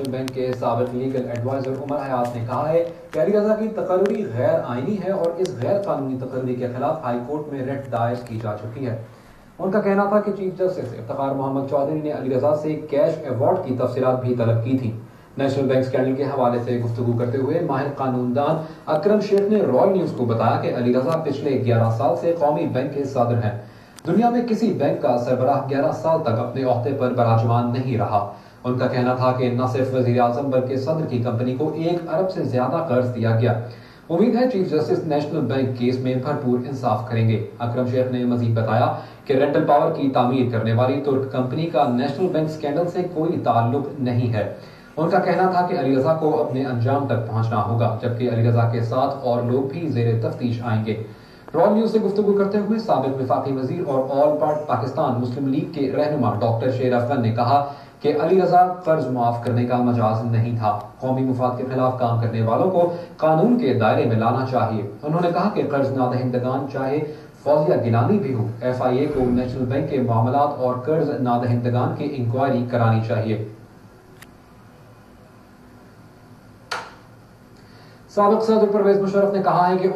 National bank کے سابق legal adviser عمر حیات نے کہا ہے کہ علی رضا کی تقرری غیر آئینی ہے اور اس غیر قانونی تقرری کے خلاف ہائی کورٹ میں ریٹ دائر کی جا چکی ہے۔ ان کا کہنا تھا کہ چیف جسٹس افتخار محمد چودھری نے علی رضا سے کیش ایوارڈ کی تفصیلات بھی طلب کی تھیں۔ نیشنل بینک اسکینڈل کے حوالے سے گفتگو کرتے ہوئے ماہر قانون دان اکرم شیخ نے رائل نیوز کو بتایا کہ علی رضا پچھلے 11 سال سے قومی بینک کے صدر ہیں۔ دنیا میں کسی بینک کا سربراہ 11 سال تک اپنے عہدے پر براجمان نہیں رہا۔ ان کا کہنا تھا کہ نہ صرف وزیر اعظم بلکہ صدر کی کمپنی کو 1 ارب سے زیادہ قرض دیا گیا۔ امید ہے chief justice national bank case میں بھرپور انصاف کریں گے۔ اکرم شیخ نے مزید بتایا کہ رینٹل پاور کی تعمیر کرنے والی ترک کمپنی کا نیشنل بینک اسکینڈل سے کوئی تعلق نہیں ہے۔ ان کا کہنا تھا کہ علی رضا کو اپنے انجام تک پہنچنا ہوگا، جبکہ علی رضا کے ساتھ اور لوگ بھی زیر تفتیش آئیں گے۔ رائل نیوز سے گفتگو کرتے ہوئے سابق وفاقی وزیر اور آل پاکستان مسلم لیگ کے رہنما ڈاکٹر شیر افغان نے کہا کہ علی رضا قرض معاف کرنے کا مجاز نہیں تھا۔ قومی مفاد کے خلاف کام کرنے والوں کو قانون کے دائرے میں لانا چاہیے۔ انہوں نے کہا کہ قرض نادہندگان چاہے فوزیہ گیلانی بھی ہو، FIA کو نیشنل بینک کے معاملات اور قرض نادہندگان کی انکوائری کرانی چاہیے۔ سابق صدر پرویز مشرف نے کہا ہے کہ